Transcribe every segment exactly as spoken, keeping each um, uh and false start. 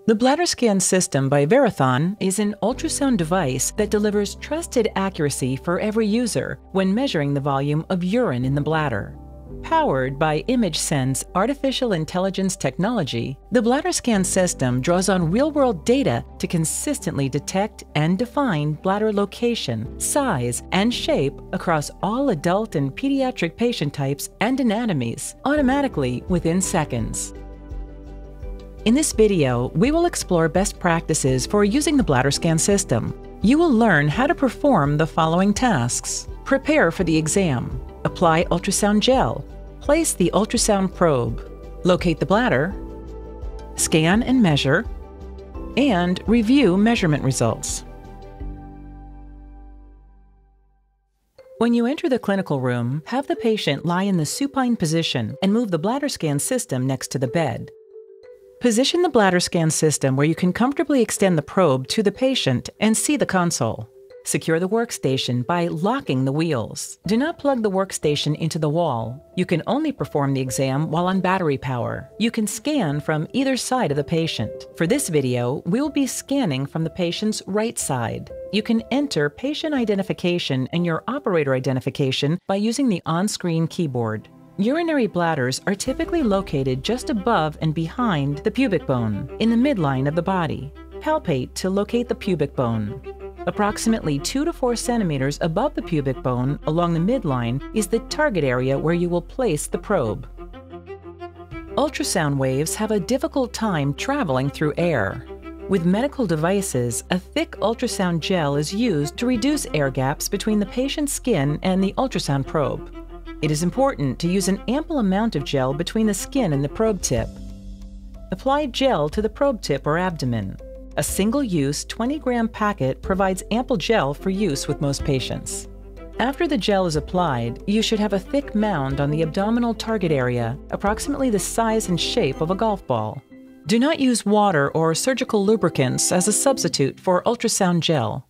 The BladderScan system by Verathon is an ultrasound device that delivers trusted accuracy for every user when measuring the volume of urine in the bladder. Powered by ImageSense artificial intelligence technology, the BladderScan system draws on real-world data to consistently detect and define bladder location, size, and shape across all adult and pediatric patient types and anatomies automatically within seconds. In this video, we will explore best practices for using the BladderScan system. You will learn how to perform the following tasks. Prepare for the exam. Apply ultrasound gel. Place the ultrasound probe. Locate the bladder. Scan and measure. And review measurement results. When you enter the clinical room, have the patient lie in the supine position and move the BladderScan system next to the bed. Position the BladderScan system where you can comfortably extend the probe to the patient and see the console. Secure the workstation by locking the wheels. Do not plug the workstation into the wall. You can only perform the exam while on battery power. You can scan from either side of the patient. For this video, we will be scanning from the patient's right side. You can enter patient identification and your operator identification by using the on-screen keyboard. Urinary bladders are typically located just above and behind the pubic bone, in the midline of the body. Palpate to locate the pubic bone. Approximately two to four centimeters above the pubic bone along the midline is the target area where you will place the probe. Ultrasound waves have a difficult time traveling through air. With medical devices, a thick ultrasound gel is used to reduce air gaps between the patient's skin and the ultrasound probe. It is important to use an ample amount of gel between the skin and the probe tip. Apply gel to the probe tip or abdomen. A single-use twenty gram packet provides ample gel for use with most patients. After the gel is applied, you should have a thick mound on the abdominal target area, approximately the size and shape of a golf ball. Do not use water or surgical lubricants as a substitute for ultrasound gel.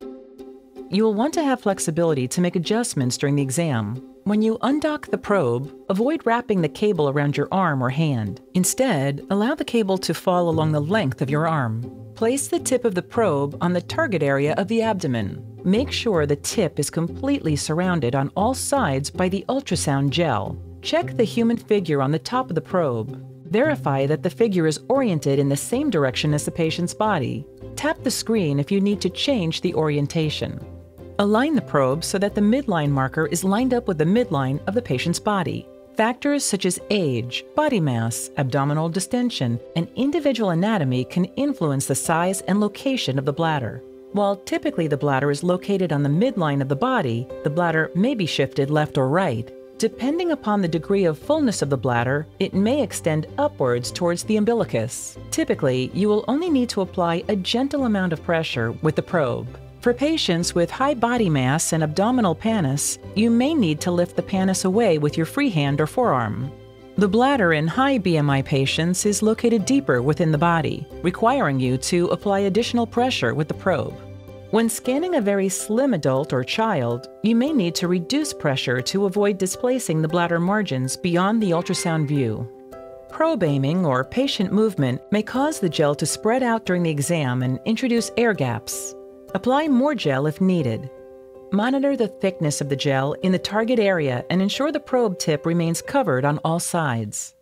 You will want to have flexibility to make adjustments during the exam. When you undock the probe, avoid wrapping the cable around your arm or hand. Instead, allow the cable to fall along the length of your arm. Place the tip of the probe on the target area of the abdomen. Make sure the tip is completely surrounded on all sides by the ultrasound gel. Check the human figure on the top of the probe. Verify that the figure is oriented in the same direction as the patient's body. Tap the screen if you need to change the orientation. Align the probe so that the midline marker is lined up with the midline of the patient's body. Factors such as age, body mass, abdominal distension, and individual anatomy can influence the size and location of the bladder. While typically the bladder is located on the midline of the body, the bladder may be shifted left or right. Depending upon the degree of fullness of the bladder, it may extend upwards towards the umbilicus. Typically, you will only need to apply a gentle amount of pressure with the probe. For patients with high body mass and abdominal pannus, you may need to lift the pannus away with your free hand or forearm. The bladder in high B M I patients is located deeper within the body, requiring you to apply additional pressure with the probe. When scanning a very slim adult or child, you may need to reduce pressure to avoid displacing the bladder margins beyond the ultrasound view. Probe aiming or patient movement may cause the gel to spread out during the exam and introduce air gaps. Apply more gel if needed. Monitor the thickness of the gel in the target area and ensure the probe tip remains covered on all sides.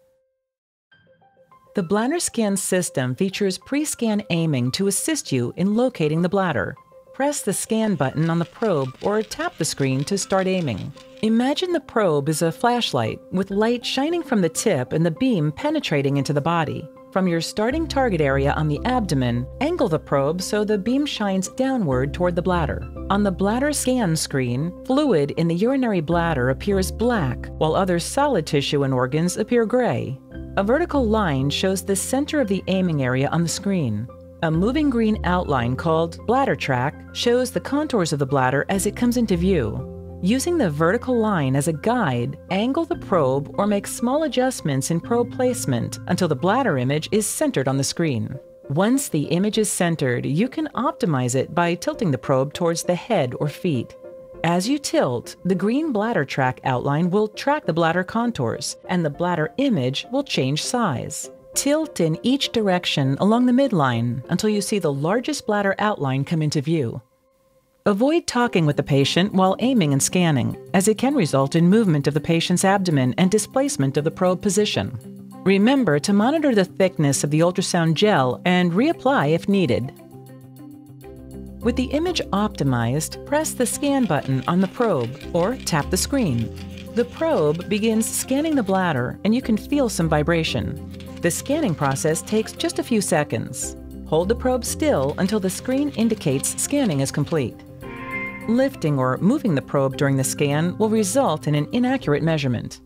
The BladderScan system features pre-scan aiming to assist you in locating the bladder. Press the scan button on the probe or tap the screen to start aiming. Imagine the probe is a flashlight with light shining from the tip and the beam penetrating into the body. From your starting target area on the abdomen, angle the probe so the beam shines downward toward the bladder. On the bladder scan screen, fluid in the urinary bladder appears black, while other solid tissue and organs appear gray. A vertical line shows the center of the aiming area on the screen. A moving green outline called bladder track shows the contours of the bladder as it comes into view. Using the vertical line as a guide, angle the probe or make small adjustments in probe placement until the bladder image is centered on the screen. Once the image is centered, you can optimize it by tilting the probe towards the head or feet. As you tilt, the green bladder track outline will track the bladder contours, and the bladder image will change size. Tilt in each direction along the midline until you see the largest bladder outline come into view. Avoid talking with the patient while aiming and scanning, as it can result in movement of the patient's abdomen and displacement of the probe position. Remember to monitor the thickness of the ultrasound gel and reapply if needed. With the image optimized, press the scan button on the probe or tap the screen. The probe begins scanning the bladder and you can feel some vibration. The scanning process takes just a few seconds. Hold the probe still until the screen indicates scanning is complete. Lifting or moving the probe during the scan will result in an inaccurate measurement.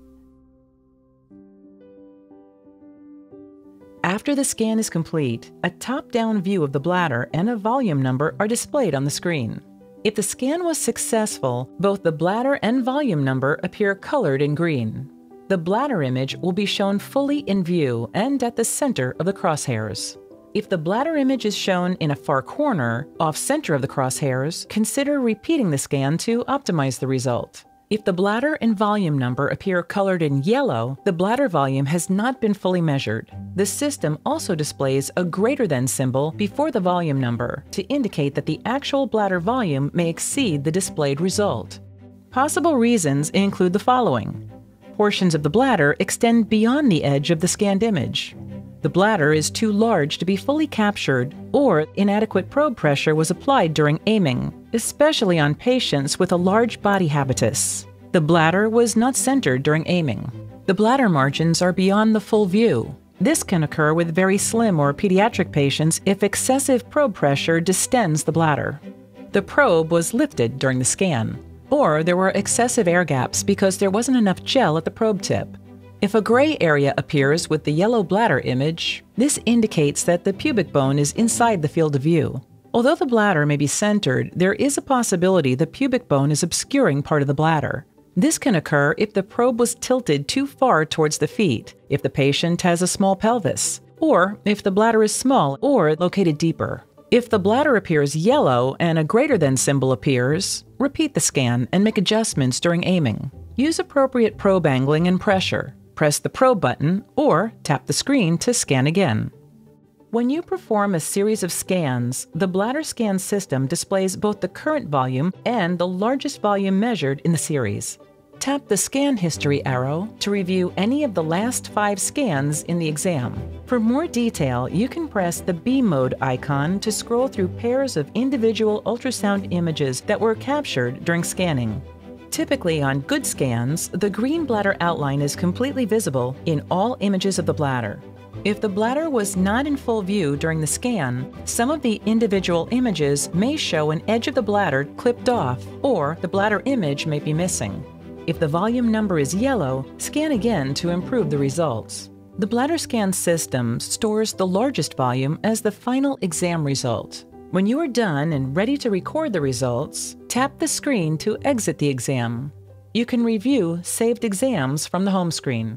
After the scan is complete, a top-down view of the bladder and a volume number are displayed on the screen. If the scan was successful, both the bladder and volume number appear colored in green. The bladder image will be shown fully in view and at the center of the crosshairs. If the bladder image is shown in a far corner, off-center of the crosshairs, consider repeating the scan to optimize the result. If the bladder and volume number appear colored in yellow, the bladder volume has not been fully measured. The system also displays a greater than symbol before the volume number to indicate that the actual bladder volume may exceed the displayed result. Possible reasons include the following. Portions of the bladder extend beyond the edge of the scanned image. The bladder is too large to be fully captured, or inadequate probe pressure was applied during aiming, especially on patients with a large body habitus. The bladder was not centered during aiming. The bladder margins are beyond the full view. This can occur with very slim or pediatric patients if excessive probe pressure distends the bladder. The probe was lifted during the scan, or there were excessive air gaps because there wasn't enough gel at the probe tip. If a gray area appears with the yellow bladder image, this indicates that the pubic bone is inside the field of view. Although the bladder may be centered, there is a possibility the pubic bone is obscuring part of the bladder. This can occur if the probe was tilted too far towards the feet, if the patient has a small pelvis, or if the bladder is small or located deeper. If the bladder appears yellow and a greater than symbol appears, repeat the scan and make adjustments during aiming. Use appropriate probe angling and pressure. Press the probe button or tap the screen to scan again. When you perform a series of scans, the BladderScan system displays both the current volume and the largest volume measured in the series. Tap the Scan History arrow to review any of the last five scans in the exam. For more detail, you can press the B mode icon to scroll through pairs of individual ultrasound images that were captured during scanning. Typically on good scans, the green bladder outline is completely visible in all images of the bladder. If the bladder was not in full view during the scan, some of the individual images may show an edge of the bladder clipped off, or the bladder image may be missing. If the volume number is yellow, scan again to improve the results. The BladderScan system stores the largest volume as the final exam result. When you are done and ready to record the results, tap the screen to exit the exam. You can review saved exams from the home screen.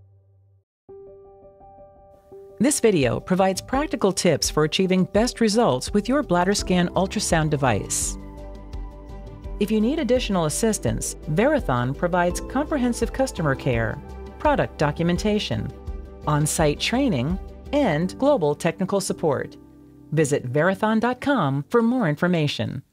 This video provides practical tips for achieving best results with your BladderScan ultrasound device. If you need additional assistance, Verathon provides comprehensive customer care, product documentation, on-site training, and global technical support. Visit Verathon dot com for more information.